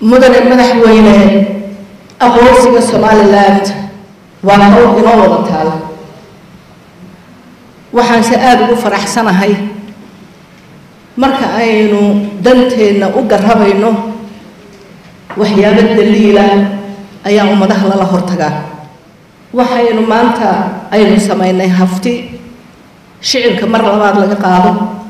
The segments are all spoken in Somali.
مدن madaxweyne aqoonsiga Somaliland waa hawl inoo wada taal waxaan si aad ugu faraxsanahay marka aynu danteena u garabayno waxyaabo daliila ayaa ummadaha la hortagaa waxaynu maanta aynu sameynay hafti shicibka mar labaad laga qaado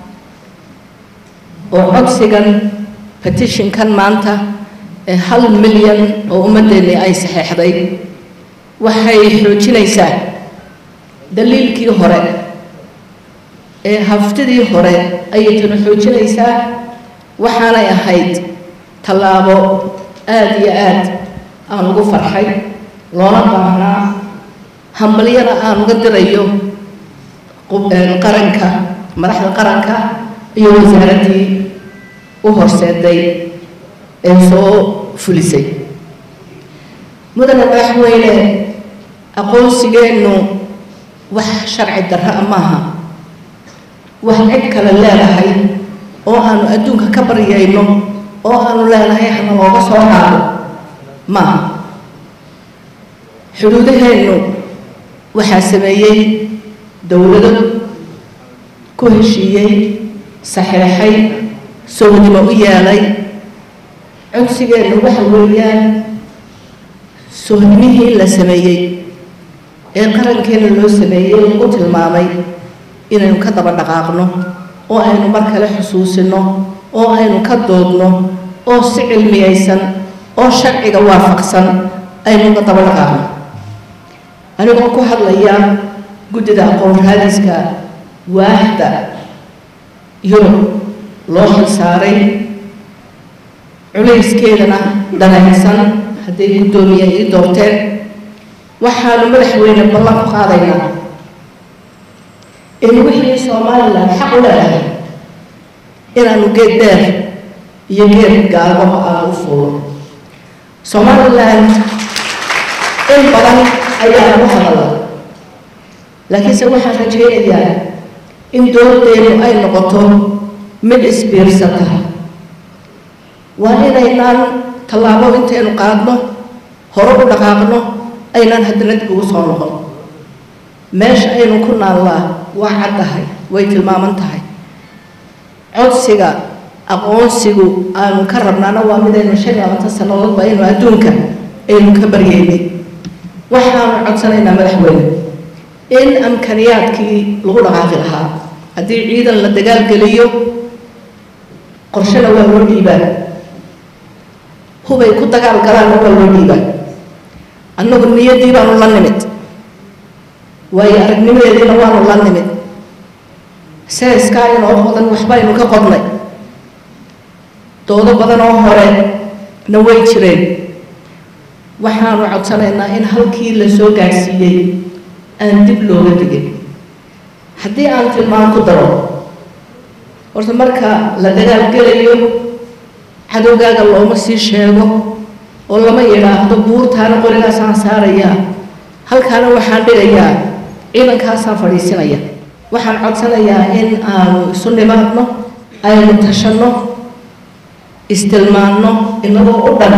oo codsigan petition kan maanta 1 milyan oo ummadeena ay saxeexday waxay xoojinaysaa daliilkii hore ee haftidii hore ayay tan xoojinaysaa waxaana ahayd talaabo aad iyo aad aan ugu farxay loona baahnaa hambaliyana aan uga dirayo qaranka madaxda qaranka iyo wasaaradii u horseeday ee soo fulisay mudane madaxweyne aqoonsigeenu wax sharci darro maaha wax cid kale leedahay oo aanu adduunka ka baryayno oo aanu leenahay hana looga soo qaado maaha xuduudaheenu waxaa sameeyey dowlado ku heshiiyey saxeexay soodimo u yeelay codsigeenu waxa weeyaan soodimihii la sameeyey ee qarankeena loo sameeyey u tilmaamay inaynu ka daba dhaqaaqno oo aynu mar kale xusuusino oo aynu ka doodno oo si cilmiyeysan oo sharciga waafaqsan aynu ka daba dhaqaaqno anigoo ku hadlaya guddida aqoon raadiska waaxda Yurub loo xilsaaray culayskeedana danaysan haddii guddoomiye ay doorteen waxaanu madaxweyne ballan ku qaadaynaa in wixii Somaliland xaq u leedahay inaanu geed dheer iyo geed gaaban aan u fuulo Somaliland in badan ayaa lagu hadalay laakiinse waxaan rajaynayaa in dowladeenu ay noqoto mid isbiirsata waa inaynaan tallaabo intaynu qaadno hore u dhaqaaqno aynaan haddana dib ugu soo noqon meesha aynu ku naallaa waa caddahay way tilmaaman tahay codsiga aqoonsigu aanu ka rabnaana waa midaynu 25 sannadoodba aynu adduunka aynu ka baryeynay waxaanu codsanaynaa madaxweyne in amkaniyaadkii lagu dhaqaaqi lahaa haddii ciidan la dagaal geliyo qorshana waa loo dhiibaa hubay ku dagaal galaana waa loo dhiibaa annagu niyadii baanu la nimid waayo aragnimadeediina waanu la nimid seeskaa inoo qodan waxbaynu ka qodnay doodo badan oo hore na way jireen waxaanu codsanaynaa in halkii la soo gaarsiiyey aan dib looga digin haddii aan tilmaan ku daro horta marka la dagaal gelayo cadowgaaga looma sii sheego oo lama yidhaahdo buurtaana qorigaasaan saarayaa halkaana waxaan dhigayaa ciidankaasaan fadhiisinaya waxaan codsanayaa in aanu isu nimaadno aynu tashanno istilmaanno inagoo u dhan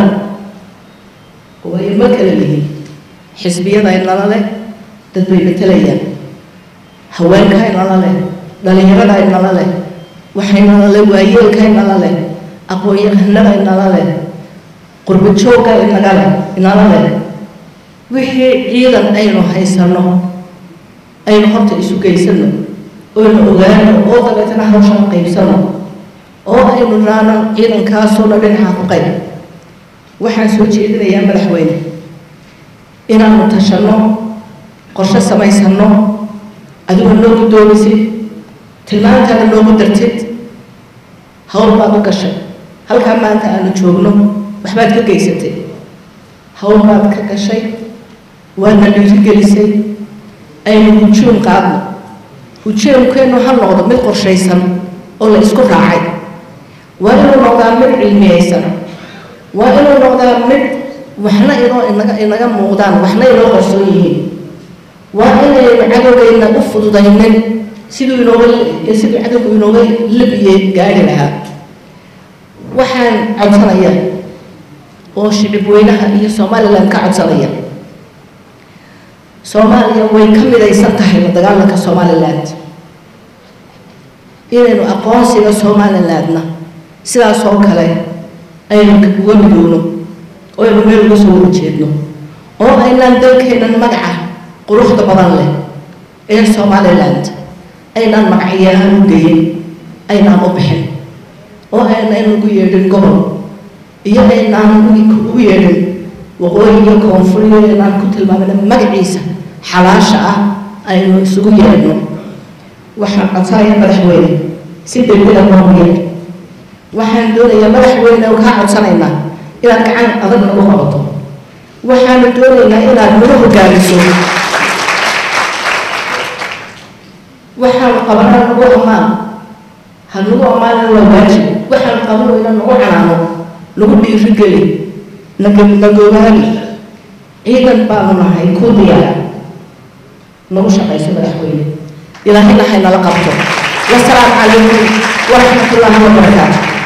way ma kala yihiin xisbiyada inala leh dad bay matalayaan haweenka inala leh dhalinyarada inala leh waxaynala leh waayeelka inala leh aqoon-yahanada inala leh qurbo joogga inala leh wixii ciidan aynu haysano aynu horta isu geysano oo ogaano oo dabeetana hawshan qaybsano oo aynu raano ciidankaasoo dhan dhinaca ku qayb waxaan soo jeedinayaa madaxweyne inaanu tashanno qorshe samaysano adigu noo guddoomisid tilmaantaada noogu dartid hawl baad u gashay halkaa maanta aanu joogno waxbaad ka geysatay hawl baad ka gashay waadna dhiirigelisay aynu hujuum qaadno hujuumkeenu ha noqdo mid qorshaysan oo la isku raacay waa inuu noqdaa mid cilmiyeysan waa inuu noqdaa mid waxna inaga muuqdaan waxna inoo qarsoon yihiin waa inaynu cadowgeyna u fududaynin siduu cadowgu inooga labiyey gaari lahaa waxaan codsanayaa oo shicib weynaha iyo Soomaaliland ka codsanaya Soomaaliya way ka midaysan tahay la dagaalanka Somaliland inaynu aqoonsiga Somalilandna sidaas oo kale aynu uga midowno oo aynu meel uga soo horjeedno oo aynaan dalkeenan magaca quruxda badan leh ee Somaliland aynaan magacyaan u geeyin aynaan u bixin oo aynaan ugu yeedhin gobol iyo aynaan ugu yeedhin waqooyi iyo koonfur iyo aynaan ku tilmaamina magaciisa xalaasha ah aynu isugu yeedhno waxaan codsanaya madaxweyne si degdeg ah loo yeedho waxaan doonayaa madaxweyne oo ka codsanaynaa inaad gacan adag nagu qabato waxaan doonaynaa inaad nagu hogaamiso waxaan qabanaa nagu ammaan hanagu ammaan waa waajib waxaan qabanayna nagu canaano nagu dhiirigeli nagoobaani ciidan baanu nahay ku diyaara nagu shaqayso madaxweyne ilaahayna haynala qabto wasalaamu calaykum waraxmatullaahi wabarakaatuh